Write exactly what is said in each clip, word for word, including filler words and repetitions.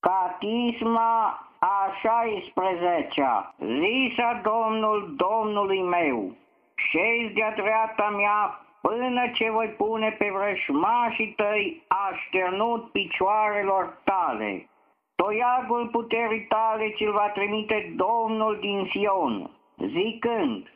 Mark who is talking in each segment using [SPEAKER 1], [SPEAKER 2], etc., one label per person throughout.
[SPEAKER 1] Catisma a șaisprezecea, zisa Domnul Domnului meu, șezi de-a dreapta mea până ce voi pune pe vrășmașii tăi așternut picioarelor tale. Toiagul puterii tale ți-l va trimite Domnul din Sion, zicând,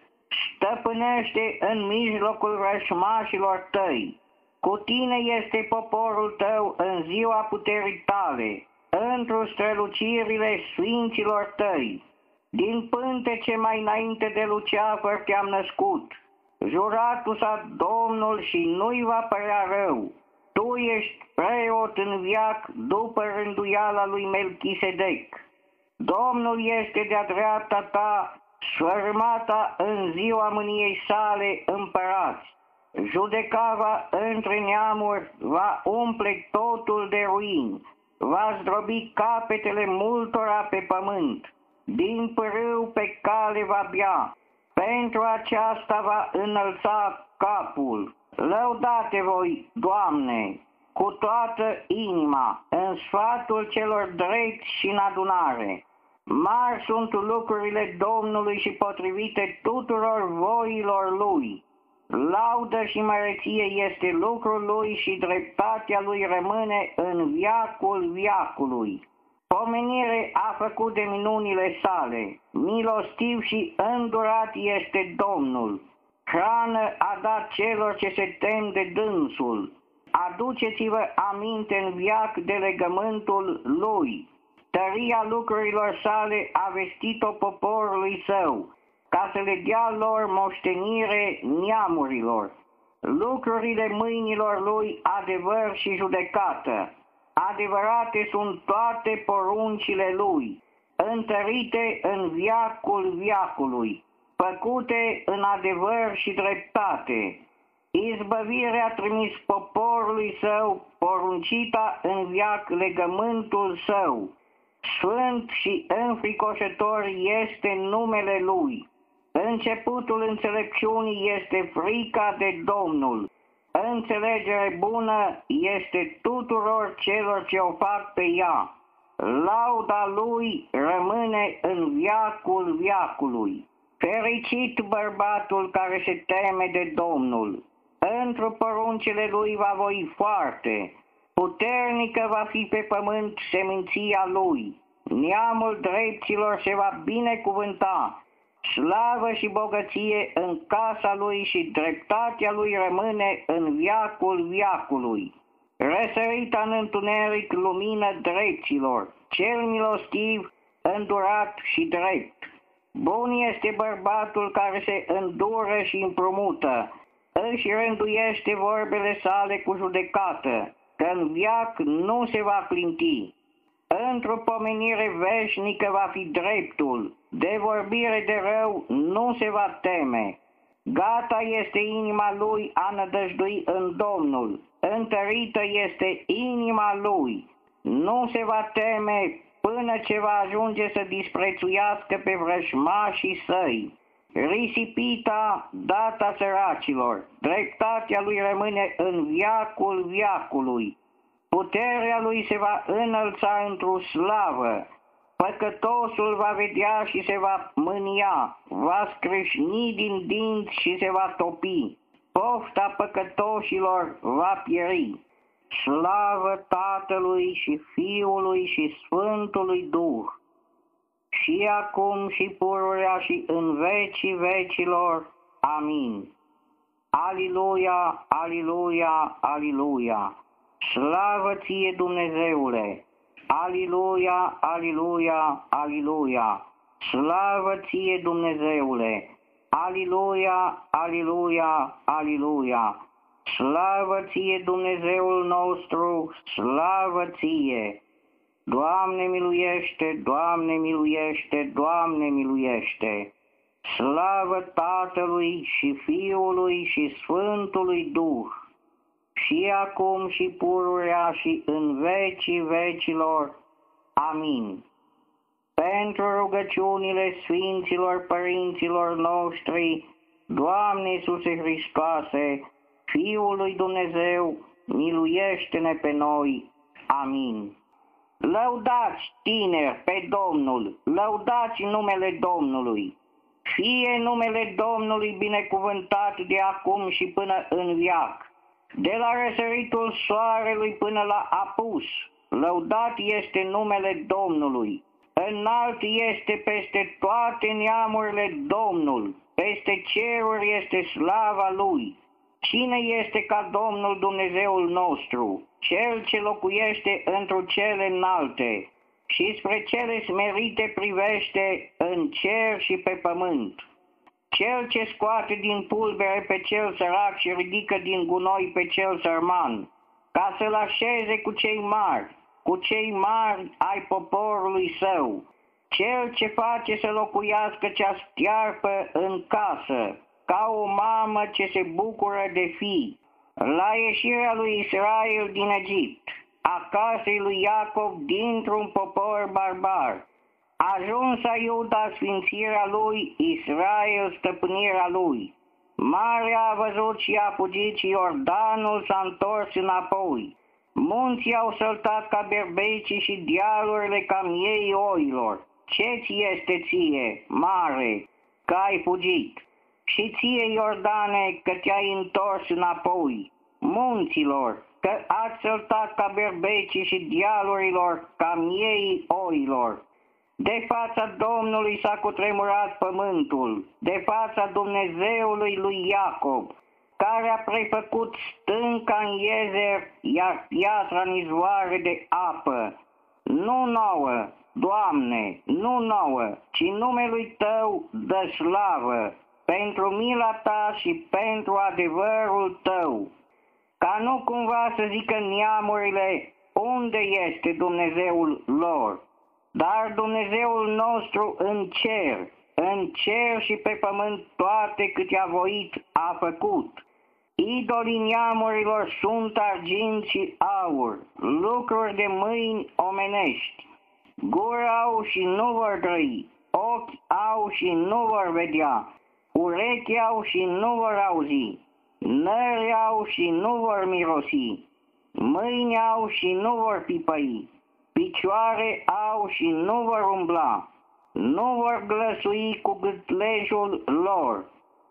[SPEAKER 1] stăpânește în mijlocul vrășmașilor tăi. Cu tine este poporul tău în ziua puterii tale, într-o strălucirile sfinților tăi. Din pântece mai înainte de Luceafăr te-am născut. Juratul s-a Domnul și nu-i va părea rău. Tu ești preot în veac după rânduiala lui Melchisedec. Domnul este de-a dreapta ta, sfărâmata în ziua mâniei sale împărați. Judecava între neamuri va umple totul de ruini, va zdrobi capetele multora pe pământ, din pârâu pe cale va bea, pentru aceasta va înălța capul. Lăudate voi, Doamne, cu toată inima, în sfatul celor drepți și în adunare. Mari sunt lucrurile Domnului și potrivite tuturor voilor Lui. Laudă și măreție este lucrul Lui și dreptatea Lui rămâne în veacul veacului. Pomenire a făcut de minunile sale, milostiv și îndurat este Domnul. Hrană a dat celor ce se tem de dânsul. Aduceți-vă aminte în veac de legământul Lui. Tăria lucrurilor sale a vestit-o poporului său, ca să le dea lor moștenire neamurilor. Lucrurile mâinilor Lui adevăr și judecată. Adevărate sunt toate poruncile Lui, întărite în veacul veacului, făcute în adevăr și dreptate. Izbăvirea a trimis poporului său, poruncita în veac legământul său. Sfânt și înfricoșător este numele Lui. Începutul înțelepciunii este frica de Domnul. Înțelegere bună este tuturor celor ce o fac pe ea. Lauda Lui rămâne în veacul veacului. Fericit bărbatul care se teme de Domnul. Într-o poruncile Lui va voi foarte. Puternică va fi pe pământ seminția Lui. Neamul drepților se va binecuvânta. Slavă și bogăție în casa Lui și dreptatea Lui rămâne în veacul veacului. Răsărita în întuneric lumină drepților, cel milostiv, îndurat și drept. Bun este bărbatul care se îndură și împrumută, își rânduiește vorbele sale cu judecată, că în veac nu se va clinti. Într-o pomenire veșnică va fi dreptul, de vorbire de rău nu se va teme. Gata este inima lui a nădăjdui în Domnul, întărită este inima lui. Nu se va teme până ce va ajunge să disprețuiască pe vrăjmașii săi. Risipita data săracilor, dreptatea lui rămâne în veacul veacului. Puterea lui se va înălța într-o slavă. Păcătosul va vedea și se va mânia, va scrâșni din dinți și se va topi. Pofta păcătoșilor va pieri. Slavă Tatălui și Fiului și Sfântului Duh, și acum și pururea și în vecii vecilor. Amin. Aliluia, aliluia, aliluia. Slavă ție, Dumnezeule! Aliluia, aliluia, aliluia! Slavă ție, Dumnezeule! Aliluia, aliluia, aliluia! Slavă ție, Dumnezeul nostru, slavă ție! Doamne miluiește, Doamne miluiește, Doamne miluiește! Slavă Tatălui și Fiului și Sfântului Duh, și acum și pururea și în vecii vecilor. Amin. Pentru rugăciunile Sfinților Părinților noștri, Doamne Iisuse Hristoase, Fiul lui Dumnezeu, miluiește-ne pe noi. Amin. Lăudați, tineri, pe Domnul, lăudați numele Domnului. Fie numele Domnului binecuvântat de acum și până în veac. De la răsăritul soarelui până la apus, lăudat este numele Domnului. Înalt este peste toate neamurile Domnul, peste ceruri este slava Lui. Cine este ca Domnul Dumnezeul nostru, Cel ce locuiește întru cele înalte și spre cele smerite privește în cer și pe pământ? Cel ce scoate din pulbere pe cel sărac și ridică din gunoi pe cel sărman, ca să-l așeze cu cei mari, cu cei mari ai poporului său. Cel ce face să locuiască cea stearpă în casă, ca o mamă ce se bucură de fii. La ieșirea lui Israel din Egipt, a casei lui Iacov dintr-un popor barbar. Ajuns a Iuda sfințirea lui, Israel stăpânirea lui. Marea a văzut și a fugit și Iordanul s-a întors înapoi. Munții au săltat ca berbecii și dealurile ca miei oilor. Ce-ți este ție, mare, că ai fugit? Și ție, Iordane, că te-ai întors înapoi. Munților, că ați săltat ca berbecii și dealurilor ca miei oilor. De fața Domnului s-a cutremurat pământul, de fața Dumnezeului lui Iacob, care a prefăcut stânca în iezer, iar piatra în izvoare de apă. Nu nouă, Doamne, nu nouă, ci numelui Tău dă slavă, pentru mila Ta și pentru adevărul Tău. Ca nu cumva să zică neamurile, unde este Dumnezeul lor? Dar Dumnezeul nostru în cer, în cer și pe pământ toate cât i-a voit a făcut. Idolii neamurilor sunt argint și aur, lucruri de mâini omenești. Gură au și nu vor trăi, ochi au și nu vor vedea, urechi au și nu vor auzi, nări au și nu vor mirosi, mâini au și nu vor pipăi, picioare au și nu vor umbla, nu vor glăsui cu gâtlejul lor.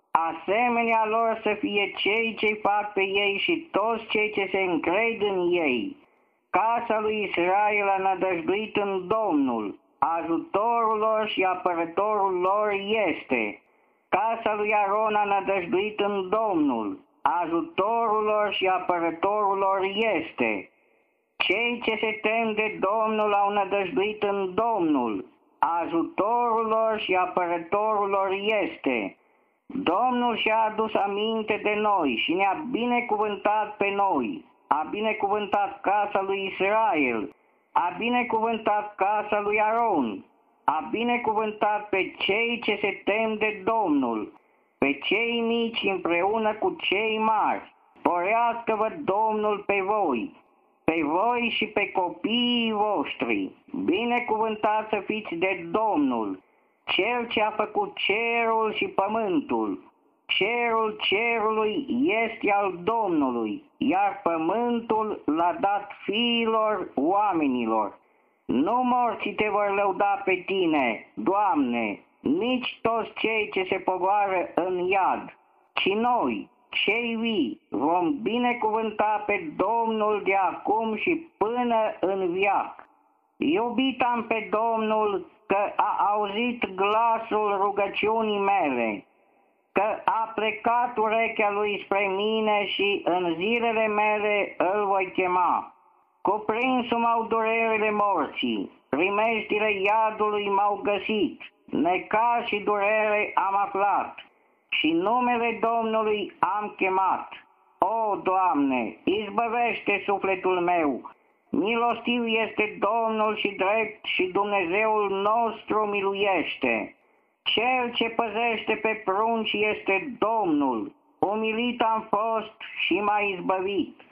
[SPEAKER 1] Asemenea lor să fie cei ce fac pe ei și toți cei ce se încred în ei. Casa lui Israel a nădăjduit în Domnul, ajutorul lor și apărătorul lor este. Casa lui Aron a nădăjduit în Domnul, ajutorul lor și apărătorul lor este. Cei ce se tem de Domnul au nădăjduit în Domnul, ajutorul lor și apărătorul lor este. Domnul și-a adus aminte de noi și ne-a binecuvântat pe noi, a binecuvântat casa lui Israel, a binecuvântat casa lui Aron, a binecuvântat pe cei ce se tem de Domnul, pe cei mici împreună cu cei mari. Sporească-vă Domnul pe voi, pe voi și pe copiii voștri. Binecuvântați să fiți de Domnul, Cel ce a făcut cerul și pământul. Cerul cerului este al Domnului, iar pământul l-a dat fiilor oamenilor. Nu morții te vor lăuda pe tine, Doamne, nici toți cei ce se pogoară în iad, ci noi, cei vii, vom binecuvânta pe Domnul de acum și până în veac. Iubit am pe Domnul că a auzit glasul rugăciunii mele, că a plecat urechea lui spre mine și în zilele mele îl voi chema. Cuprinsul m-au durerile morții, primejdile iadului m-au găsit, necaz și durere am aflat și numele Domnului am chemat. O, Doamne, izbăvește sufletul meu, milostiv este Domnul și drept și Dumnezeul nostru miluiește. Cel ce păzește pe prunci este Domnul, umilit am fost și m-a izbăvit.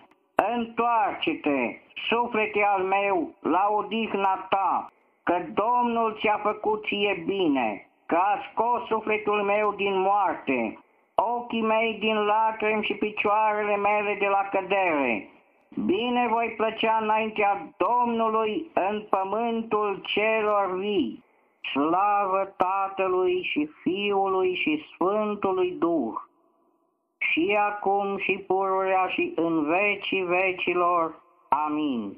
[SPEAKER 1] Întoarce-te, suflete al meu, la odihna ta, că Domnul ți-a făcut ție bine, că a scos sufletul meu din moarte, ochii mei din lacrimi și picioarele mele de la cădere. Bine voi plăcea înaintea Domnului în pământul celor vii. Slavă Tatălui și Fiului și Sfântului Duh, și acum și pururea și în vecii vecilor. Amin.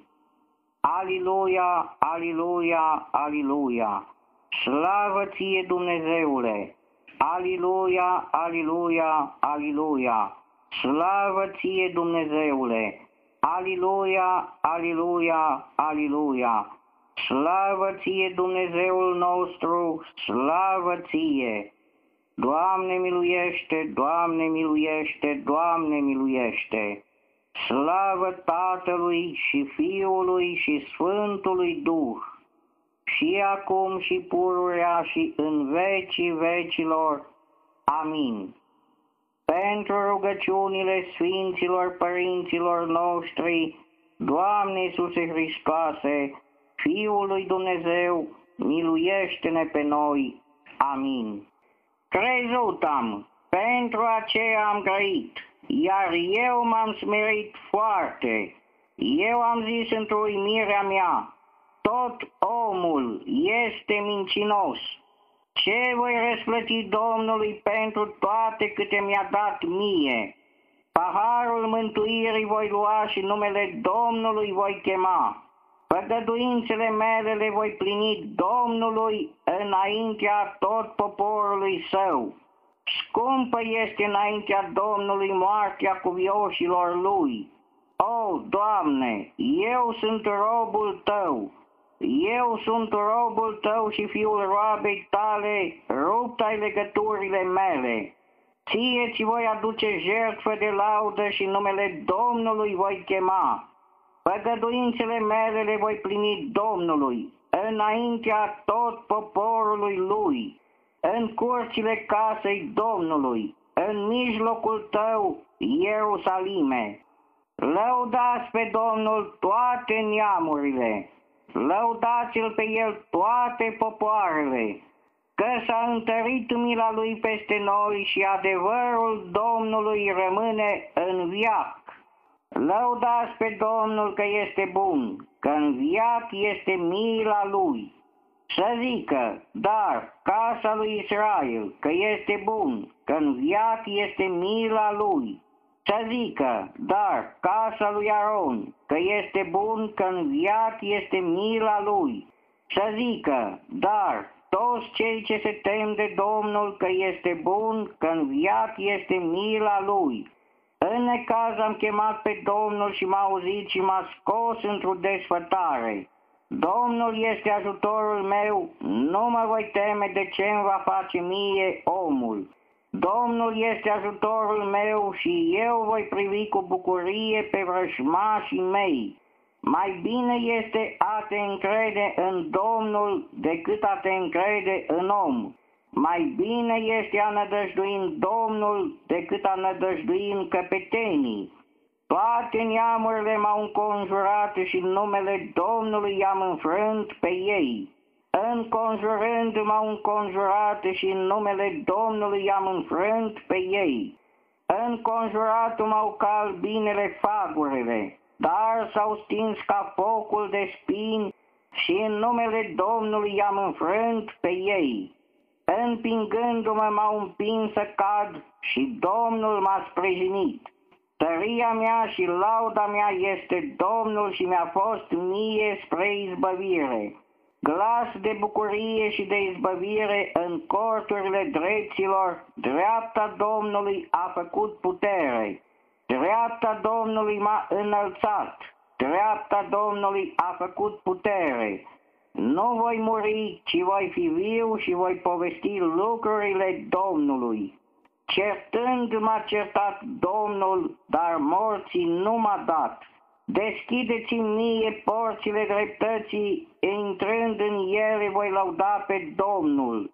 [SPEAKER 1] Aliluia, aliluia, aliluia. Slavă ție, Dumnezeule! Aliluia, aliluia, aliluia. Slavă ție, Dumnezeule! Aliluia, aliluia, aliluia. Slavă ție, Dumnezeul nostru, slavă ție! Doamne miluiește, Doamne miluiește, Doamne miluiește! Slavă Tatălui și Fiului și Sfântului Duh, și acum și pururea și în vecii vecilor. Amin. Pentru rugăciunile Sfinților Părinților noștri, Doamne Iisuse Hristoase, Fiul lui Dumnezeu, miluiește-ne pe noi. Amin. Crezut am, pentru aceea am grăit, iar eu m-am smerit foarte. Eu am zis într-o uimirea mea, tot omul este mincinos. Ce voi răsplăti Domnului pentru toate câte mi-a dat mie? Paharul mântuirii voi lua și numele Domnului voi chema. Făgăduințele mele le voi plini Domnului înaintea tot poporului său. Scumpă este înaintea Domnului moartea cuvioșilor lui. O, Doamne, eu sunt robul Tău. Eu sunt robul Tău și fiul roabei Tale, rupt ai legăturile mele. Ție ți voi aduce jertfă de laudă și numele Domnului voi chema. Făgăduințele mele le voi plini Domnului, înaintea tot poporului lui, în curțile casei Domnului, în mijlocul Tău, Ierusalime. Lăudați pe Domnul toate neamurile, lăudați-L pe El toate popoarele, că s-a întărit mila Lui peste noi și adevărul Domnului rămâne în viac. Lăudați pe Domnul că este bun, că în viac este mila Lui. Să zică, dar casa lui Israel, că este bun, că în viac este mila Lui. Să zică, dar casa lui Aron, că este bun, că în viac este mila Lui. Să zică, dar toți cei ce se tem de Domnul, că este bun, că în viac este mila Lui. În necaz am chemat pe Domnul și m-a auzit și m-a scos într-o desfătare. Domnul este ajutorul meu, nu mă voi teme de ce îmi va face mie omul. Domnul este ajutorul meu și eu voi privi cu bucurie pe vrăjmașii mei. Mai bine este a te încrede în Domnul decât a te încrede în om. Mai bine este a nădăjdui în Domnul decât a nădăjdui în căpetenii. Toate neamurile m-au înconjurat și în numele Domnului i-am înfrânt pe ei. Înconjurând m-au înconjurat și în numele Domnului i-am înfrânt pe ei. Înconjurat m-au ca albinele fagurile, dar s-au stins ca focul de spini și în numele Domnului i-am înfrânt pe ei. Împingându-mă m-au împins să cad și Domnul m-a sprijinit. Tăria mea și lauda mea este Domnul și mi-a fost mie spre izbăvire. Glas de bucurie și de izbăvire în corturile drepților, dreapta Domnului a făcut putere. Dreapta Domnului m-a înălțat, dreapta Domnului a făcut putere. Nu voi muri, ci voi fi viu și voi povesti lucrurile Domnului. Certând m-a certat Domnul, dar morții nu m-a dat. Deschideți-mi mie porțile dreptății, intrând în ele voi lăuda pe Domnul.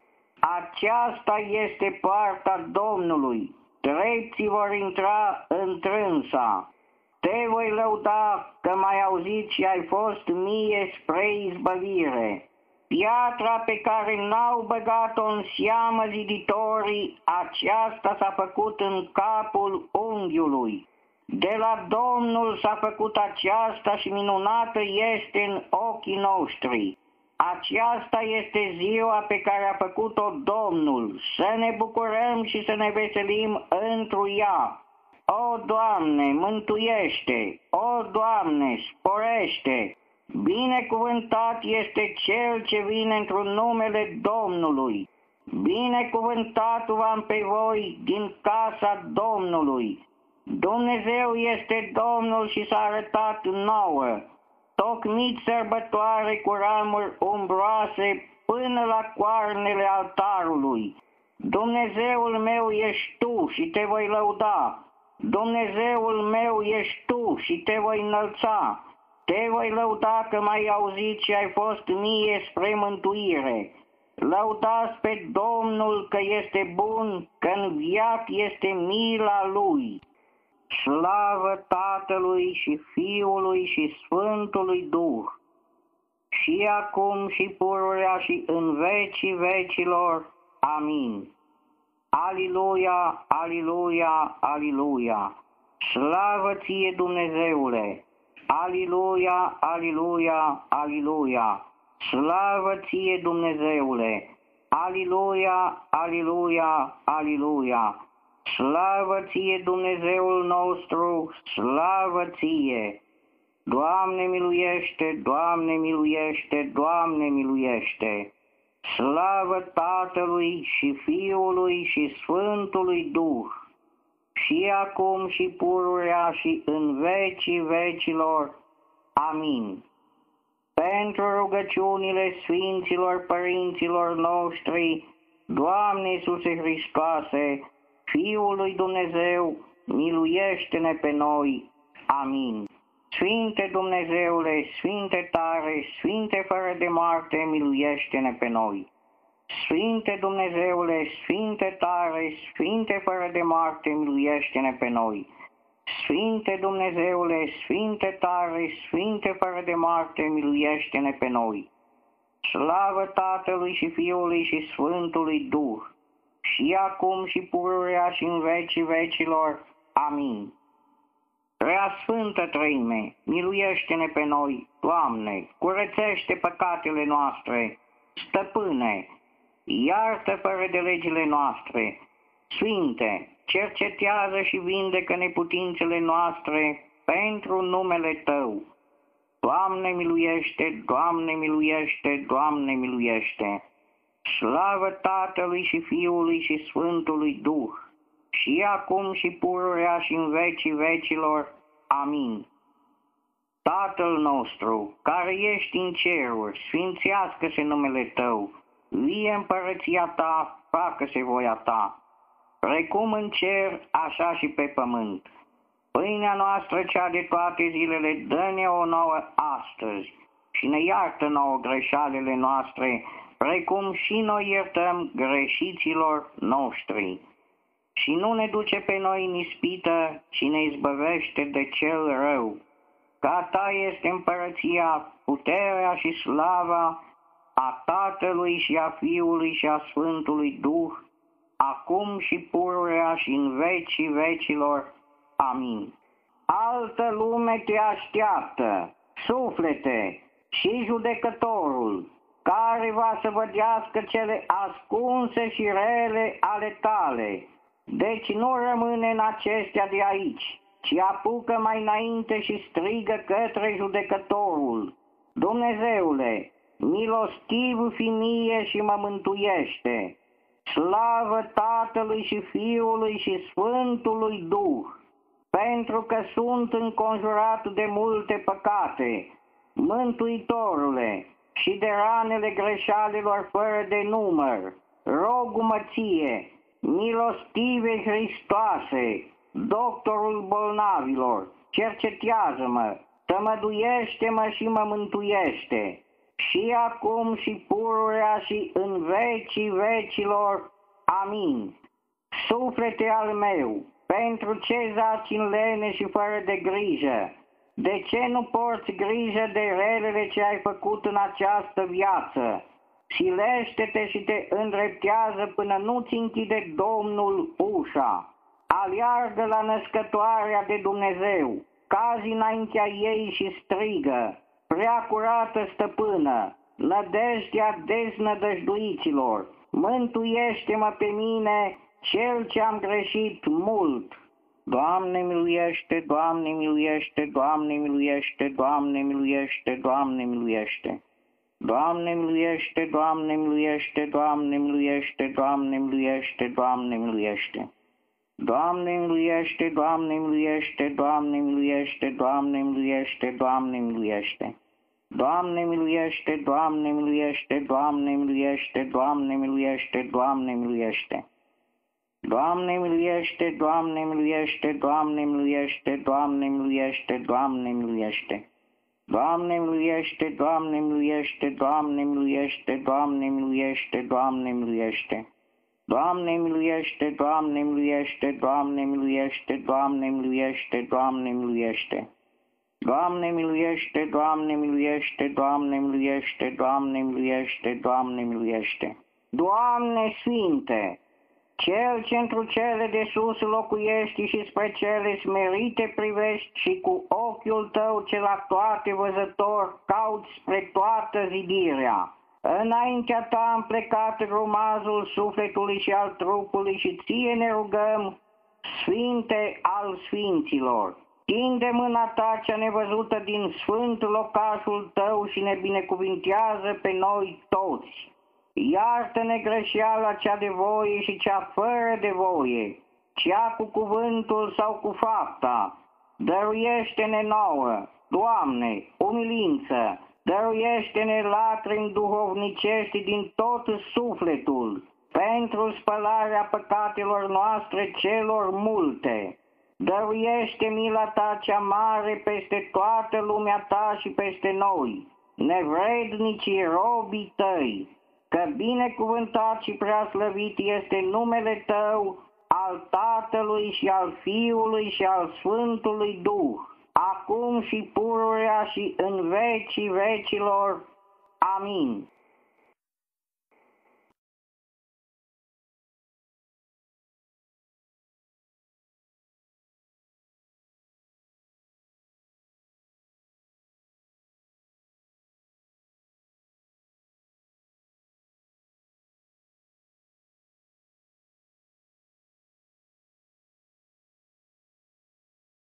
[SPEAKER 1] Aceasta este partea Domnului, drepții vor intra întrânsa. Te voi lăuda că m-ai auzit și ai fost mie spre izbăvire. Piatra pe care n-au băgat-o în seamă ziditorii, aceasta s-a făcut în capul unghiului. De la Domnul s-a făcut aceasta și minunată este în ochii noștri. Aceasta este ziua pe care a făcut-o Domnul, să ne bucurăm și să ne veselim întru ea. O, Doamne, mântuiește! O, Doamne, sporește! Binecuvântat este Cel ce vine într-un numele Domnului. Binecuvântat v-am pe voi din casa Domnului. Dumnezeu este Domnul și s-a arătat nouă. Tocmit sărbătoare cu ramuri umbroase până la coarnele altarului. Dumnezeul meu ești Tu și Te voi lăuda. Dumnezeul meu ești Tu și Te voi înălța. Te voi lăuda că m-ai auzit și ai fost mie spre mântuire. Lăudați pe Domnul că este bun, că în veac este mila Lui. Slavă Tatălui și Fiului și Sfântului Duh, și acum și pururea și în vecii vecilor. Amin. Aliluia, aliluia, aliluia. Slavă Ție, Dumnezeule! Aliluia, aliluia, aliluia. Slavă Ție, Dumnezeule! Aliluia, aliluia, aliluia. Slavă Ție, Dumnezeul nostru, slavă Ție! Doamne miluiește, Doamne miluiește, Doamne miluiește! Slavă Tatălui și Fiului și Sfântului Duh, și acum și pururea și în vecii vecilor. Amin. Pentru rugăciunile Sfinților Părinților noștri, Doamne Iisuse Hristoase, Fiul lui Dumnezeu, miluiește-ne pe noi. Amin. Sfinte Dumnezeule, Sfinte tare, Sfinte fără de moarte, miluiește-ne pe noi. Sfinte Dumnezeule, Sfinte tare, Sfinte fără de moarte, miluiește-ne pe noi. Sfinte Dumnezeule, Sfinte tare, Sfinte fără de moarte, miluiește-ne pe noi. Slavă Tatălui și Fiului și Sfântului Duh, și acum și pururea și în vecii vecilor. Amin. Prea Sfântă Treime, miluiește-ne pe noi, Doamne, curățește păcatele noastre, Stăpâne, iartă fără de legile noastre, Sfinte, cercetează și vindecă neputințele noastre pentru numele Tău. Doamne miluiește, Doamne miluiește, Doamne miluiește. Slavă Tatălui și Fiului și Sfântului Duh, și acum și pururea și în vecii vecilor. Amin. Tatăl nostru, care ești în ceruri, sfințească-se numele Tău, vie împărăția Ta, facă-se voia Ta, precum în cer, așa și pe pământ. Pâinea noastră cea de toate zilele, dă-ne-o nouă astăzi și ne iartă nouă greșalele noastre, precum și noi iertăm greșiților noștri. Și nu ne duce pe noi în ispită, ci ne izbăvește de cel rău. Că a Ta este împărăția, puterea și slava a Tatălui și a Fiului și a Sfântului Duh, acum și pururea și în vecii vecilor. Amin. Altă lume te așteaptă, suflete, și judecătorul, care va să vădească cele ascunse și rele ale tale. Deci nu rămâne în acestea de aici, ci apucă mai înainte și strigă către judecătorul. Dumnezeule, milostiv fi mie și mă mântuiește. Slavă Tatălui și Fiului și Sfântului Duh, pentru că sunt înconjurat de multe păcate. Mântuitorule, și de ranele greșalilor fără de număr, rog-mă Ție, milostive Hristoase, doctorul bolnavilor, cercetează-mă, tămăduiește-mă și mă mântuiește, și acum și pururea și în vecii vecilor. Amin. Suflete al meu, pentru ce zaci în lene și fără de grijă? De ce nu porți grijă de relele ce ai făcut în această viață? Silește-te și te îndreptează până nu-ți închide Domnul ușa. aleargă la născătoarea de Dumnezeu, cazi înaintea ei și strigă: prea curată stăpână, nădejdea deznădăjduiților, mântuiește-mă pe mine, cel ce am greșit mult. Doamne miluiește, Doamne miluiește, Doamne miluiește, Doamne miluiește, Doamne miluiește. Doamne miluiește, Doamne miluiește, Doamne miluiește, Doamne miluiește, Doamne miluiește. Doamne miluiește, Doamne miluiește, Doamne miluiește, Doamne miluiește, Doamne miluiește. Doamne miluiește, Doamne miluiește, Doamne miluiește, Doamne miluiește, Doamne miluiește. Doamne miluiește, Doamne miluiește, Doamne miluiește, Doamne miluiește, Doamne miluiește. Doamne miluiește, Doamne miluiește, Doamne miluiește, Doamne miluiește, Doamne miluiește. Doamne miluiește, Doamne miluiește, Doamne miluiește, Doamne miluiește, Doamne miluiește. Doamne miluiește, Doamne miluiește, Doamne miluiește, Doamne miluiește, Doamne miluiește. Doamne Sfinte, Cel ce întru cele de sus locuiești și spre cele smerite privești și cu ochiul tău cel la toate văzător cauți spre toată zidirea. Înaintea ta am plecat grumazul sufletului și al trupului și ție ne rugăm, Sfinte al Sfinților. Tinde mâna ta cea nevăzută din sfânt locașul tău și ne binecuvintează pe noi toți. Iartă-ne greșeala cea de voie și cea fără de voie, cea cu cuvântul sau cu fapta. Dăruiește-ne nouă, Doamne, umilință, dăruiește-ne lacrimi duhovnicești din tot sufletul, pentru spălarea păcatelor noastre celor multe. Dăruiește mila ta cea mare peste toată lumea ta și peste noi, nevrednicii robii tăi, că binecuvântat și preaslăvit este numele tău, al Tatălui și al Fiului și al Sfântului Duh, acum și pururea și în vecii vecilor. Amin.